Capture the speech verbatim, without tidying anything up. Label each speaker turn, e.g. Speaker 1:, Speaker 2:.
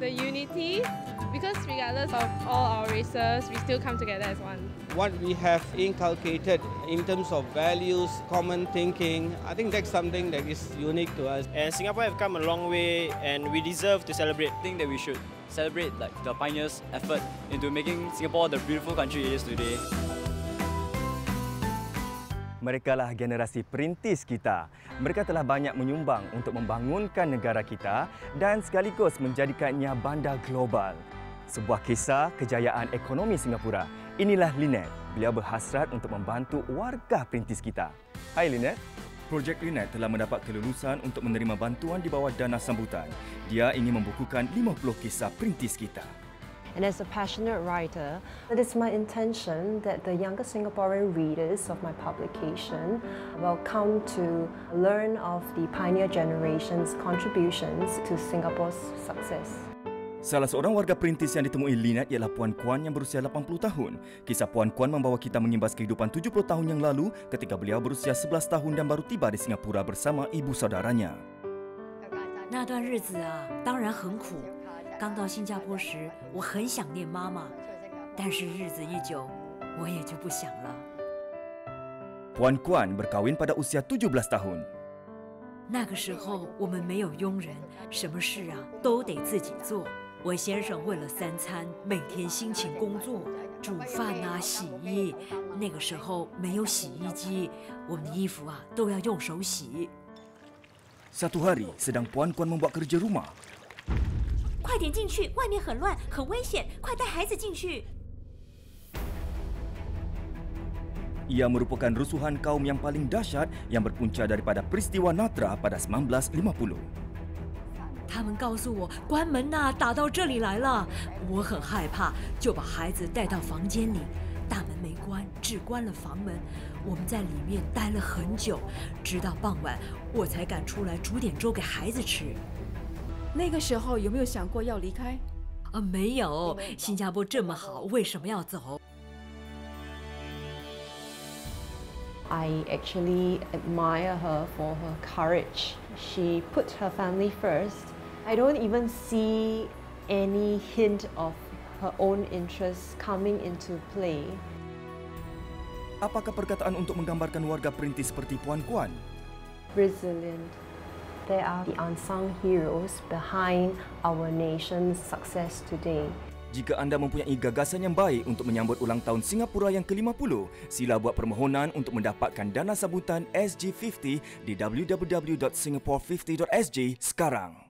Speaker 1: the unity, because regardless of all our races, we still come together as one.
Speaker 2: What we have inculcated in terms of values, common thinking, I think that's something that is unique to us.
Speaker 3: And Singapore have come a long way, and we deserve to celebrate.
Speaker 4: I think that we should celebrate like the pioneers' effort into making Singapore the beautiful country it is today.
Speaker 5: Mereka lah generasi perintis kita. Mereka telah banyak menyumbang untuk membangunkan negara kita dan sekaligus menjadikannya bandar global. Sebuah kisah kejayaan ekonomi Singapura. Inilah Lynette. Beliau berhasrat untuk membantu warga perintis kita. Hai Lynette. Projek Lynette telah mendapat kelulusan untuk menerima bantuan di bawah dana sambutan. Dia ingin membukukan lima puluh kisah perintis kita.
Speaker 6: And as a passionate writer, it is my intention that the younger Singaporean readers of my publication will come to learn of the pioneer generation's contributions to Singapore's success.
Speaker 5: Salah seorang warga perintis yang ditemui Lynette ialah Puan Kuan yang berusia lapan puluh tahun. Kisah Puan Kuan membawa kita mengimbas kehidupan tujuh puluh tahun yang lalu ketika beliau berusia sebelas tahun dan baru tiba di Singapura bersama ibu saudaranya.
Speaker 7: 那段日子啊，当然很苦。 刚到新加坡时，我很想念妈妈，但是日子一久，我也就不想了。
Speaker 5: Puan Kuan berkahwin pada usia tujuh belas tahun.
Speaker 7: 那个时候我们没有佣人，什么事啊都得自己做。我先生为了三餐，每天辛勤工作，煮饭啊、洗衣。那个时候没有洗衣机，我们的衣服啊都要用手洗。
Speaker 5: Satu hari, sedang Puan Kuan membuat kerja rumah.
Speaker 7: 快点进去，外面很乱，很危险，快带孩子进去。
Speaker 5: Ia merupakan rusuhan kaum yang paling dahsyat yang berpunca daripada peristiwa Natra pada sembilan belas lima puluh.
Speaker 7: 他们告诉我关门呐、啊，打到这里来了。我很害怕，就把孩子带到房间里，大门没关，只关了房门。我们在里面待了很久，直到傍晚，我才敢出来煮点粥给孩子吃。
Speaker 8: 那个时候有没有想过要离开？
Speaker 7: 啊，没有，新加坡这么好，为什么要走？
Speaker 6: I actually admire her for her courage. She put her family first. I don't even see any hint of her own interests coming into play.
Speaker 5: Apakah perkataan untuk menggambarkan warga perintis seperti Puan Kuan?
Speaker 6: Resilient. They are the unsung heroes behind our nation's success today.
Speaker 5: Jika anda mempunyai gagasan yang baik untuk menyambut ulang tahun Singapura yang ke lima puluh, sila buat permohonan untuk mendapatkan dana sambutan S G lima puluh di w w w dot singapore lima puluh dot s g sekarang.